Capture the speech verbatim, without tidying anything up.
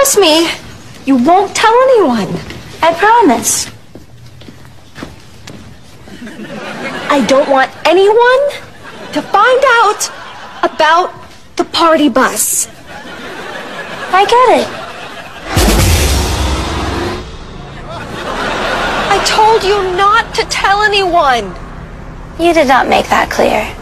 promise me you won't tell anyone. I promise. I don't want anyone to find out about the party bus. I get it. I told you not to tell anyone. You did not make that clear.